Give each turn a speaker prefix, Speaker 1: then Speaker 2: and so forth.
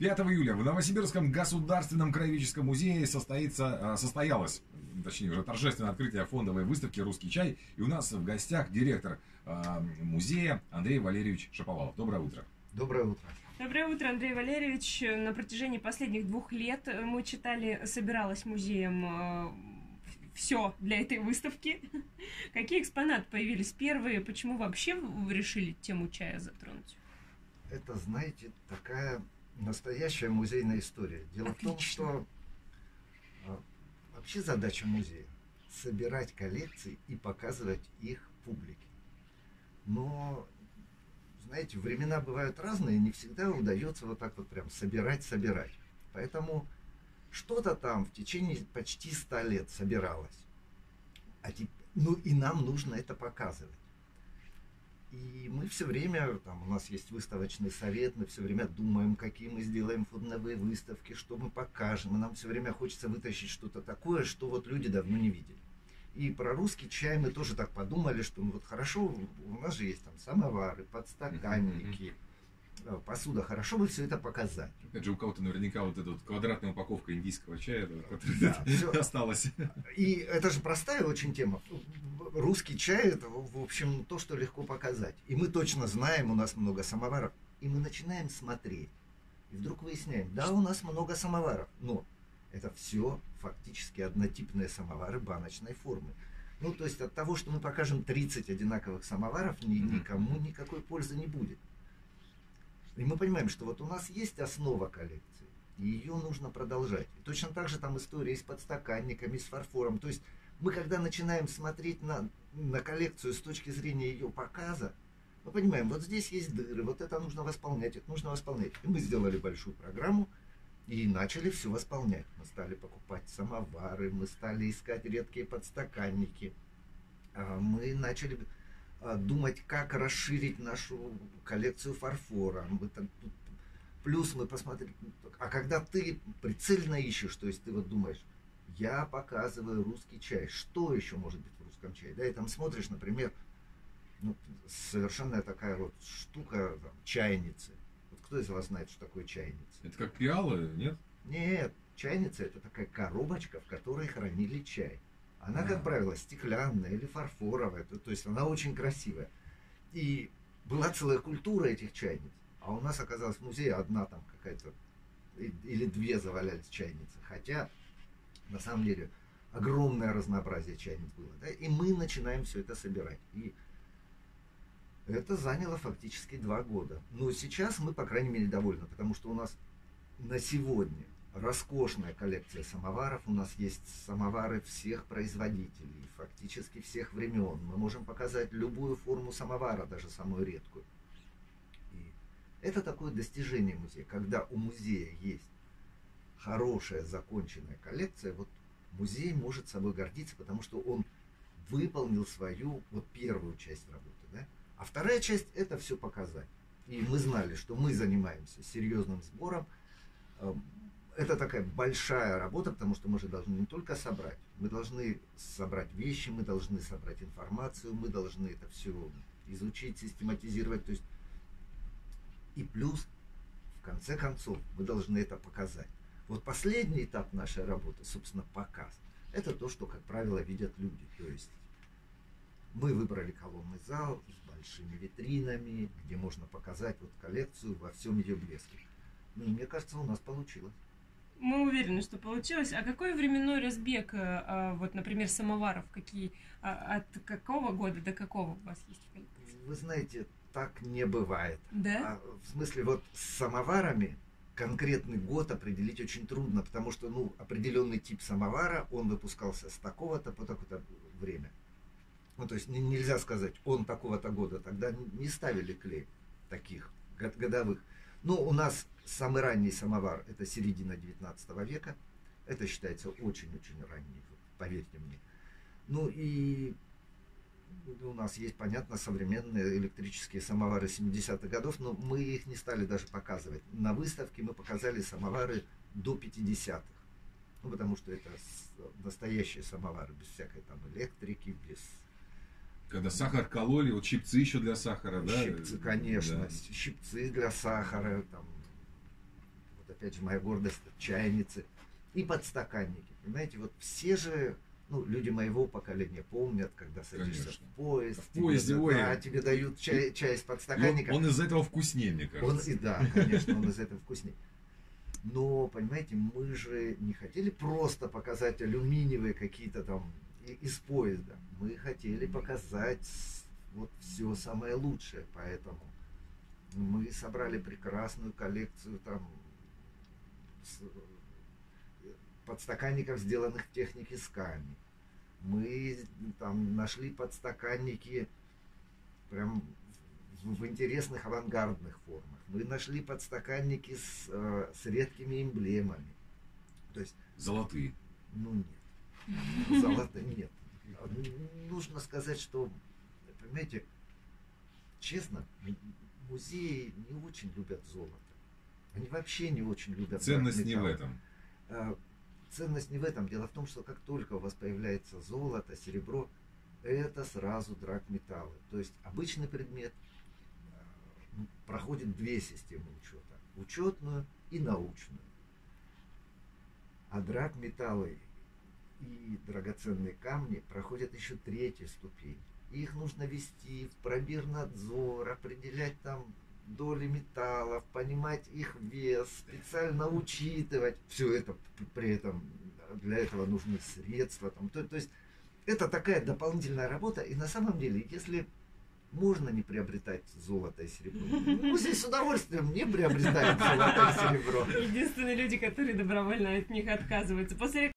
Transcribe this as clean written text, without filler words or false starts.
Speaker 1: 5 июля в Новосибирском государственном краеведческом музее состоялось, точнее, уже торжественное открытие фондовой выставки «Русский чай». И у нас в гостях директор музея Андрей Валерьевич Шаповалов. Доброе утро.
Speaker 2: Доброе утро.
Speaker 3: Доброе утро, Андрей Валерьевич. На протяжении последних 2 лет мы читали, собиралось музеем все для этой выставки. Какие экспонаты появились первые? Почему вообще вы решили тему чая затронуть?
Speaker 2: Это, знаете, такая настоящая музейная история. Дело в том, что вообще задача музея – собирать коллекции и показывать их публике. Но, знаете, времена бывают разные, не всегда удается вот так вот прям собирать. Поэтому что-то там в течение почти 100 лет собиралось. Ну и нам нужно это показывать. И мы все время, там у нас есть выставочный совет, мы все время думаем, какие мы сделаем фондовые выставки, что мы покажем. И нам все время хочется вытащить что-то такое, что вот люди давно не видели. И про русский чай мы тоже так подумали, что ну, вот хорошо, у нас же есть там самовары, подстаканники, посуда, хорошо бы все это показать.
Speaker 1: Опять же, у кого-то наверняка вот эта вот квадратная упаковка индийского чая, которая осталась.
Speaker 2: И это же простая очень тема. Русский чай – это, в общем, то, что легко показать. И мы точно знаем, у нас много самоваров. И мы начинаем смотреть. И вдруг выясняем, да, у нас много самоваров, но это все фактически однотипные самовары баночной формы. Ну, то есть от того, что мы покажем 30 одинаковых самоваров, никому никакой пользы не будет. И мы понимаем, что вот у нас есть основа коллекции, и ее нужно продолжать. И точно так же там история и с подстаканниками, и с фарфором. То есть мы, когда начинаем смотреть на коллекцию с точки зрения ее показа, мы понимаем, вот здесь есть дыры, вот это нужно восполнять, это нужно восполнять. И мы сделали большую программу и начали все восполнять. Мы стали покупать самовары, мы стали искать редкие подстаканники, мы начали думать, как расширить нашу коллекцию фарфора. Плюс мы посмотрели, а когда ты прицельно ищешь, то есть ты вот думаешь, я показываю русский чай, что еще может быть в русском чае? Да, и там смотришь, например, ну, совершенно такая вот штука, там, чайницы. Вот кто из вас знает, что такое чайница?
Speaker 1: Это как пиалы, нет?
Speaker 2: Нет, чайница – это такая коробочка, в которой хранили чай. Она, как правило, стеклянная или фарфоровая, то есть она очень красивая. И была целая культура этих чайниц. А у нас оказалось в музее одна там какая-то, или 2 завалялись чайницы. Хотя, на самом деле, огромное разнообразие чайниц было. Да? И мы начинаем все это собирать. И это заняло фактически 2 года. Но сейчас мы, по крайней мере, довольны, потому что у нас на сегодня роскошная коллекция самоваров. У нас есть самовары всех производителей, фактически всех времен. Мы можем показать любую форму самовара, даже самую редкую. И это такое достижение музея. Когда у музея есть хорошая законченная коллекция, вот музей может собой гордиться, потому что он выполнил свою вот первую часть работы. Да? А вторая часть – это все показать. И мы знали, что мы занимаемся серьезным сбором. Это такая большая работа, потому что мы же должны не только собрать, мы должны собрать вещи, мы должны собрать информацию, мы должны это все изучить, систематизировать. То есть, и плюс, в конце концов, мы должны это показать. Вот последний этап нашей работы, собственно, показ. Это то, что, как правило, видят люди. То есть мы выбрали колонный зал с большими витринами, где можно показать вот коллекцию во всем ее блеске. Ну, мне кажется, у нас получилось.
Speaker 3: Мы уверены, что получилось. А какой временной разбег, вот, например, самоваров, от какого года до какого у вас есть в коллекции?
Speaker 2: Вы знаете, так не бывает.
Speaker 3: Да?
Speaker 2: В смысле, вот с самоварами конкретный год определить очень трудно, потому что, ну, определенный тип самовара, он выпускался с такого-то по такое-то время. Ну, то есть нельзя сказать, он такого-то года. Тогда не ставили клей таких годовых. Ну, у нас самый ранний самовар – это середина 19 века. Это считается очень-очень ранний, поверьте мне. Ну и у нас есть, понятно, современные электрические самовары 70-х годов, но мы их не стали даже показывать. На выставке мы показали самовары до 50-х. Ну, потому что это настоящие самовары, без всякой там электрики, без...
Speaker 1: Когда сахар кололи, вот щипцы еще для сахара, да?
Speaker 2: Щипцы, конечно,
Speaker 1: да.
Speaker 2: Щипцы для сахара, там, вот опять же, моя гордость, чайницы и подстаканники. Понимаете, вот все же, ну, люди моего поколения помнят, когда садишься
Speaker 1: Конечно.
Speaker 2: в поезд,
Speaker 1: В поезде, ой.
Speaker 2: тебе дают чай из подстаканника.
Speaker 1: Он из этого вкуснее, мне кажется.
Speaker 2: Да, конечно, он из этого вкуснее. Но, понимаете, мы же не хотели просто показать алюминиевые какие-то там из поезда. Мы хотели показать вот все самое лучшее, поэтому мы собрали прекрасную коллекцию там подстаканников, сделанных в технике сками. Мы там нашли подстаканники прям в интересных авангардных формах. Мы нашли подстаканники с редкими эмблемами. То есть,
Speaker 1: Золотые.
Speaker 2: ну нет. Золотые нет. Нужно сказать, что, понимаете, честно, музеи не очень любят золото. Они вообще не очень любят
Speaker 1: Ценность не в
Speaker 2: драгметалл.
Speaker 1: этом.
Speaker 2: Ценность не в этом. Дело в том, что как только у вас появляется золото, серебро, это сразу драгметаллы. То есть обычный предмет проходит две системы учета. Учетную и научную. А драгметаллы и драгоценные камни проходят еще третью ступень. Их нужно вести в пробирнадзор, определять там доли металлов, понимать их вес, специально учитывать. Все это при этом для этого нужны средства. Там, то есть это такая дополнительная работа. И на самом деле, если можно не приобретать золото и серебро, музей с удовольствием не приобретает золото и серебро.
Speaker 3: Единственные люди, которые добровольно от них отказываются. После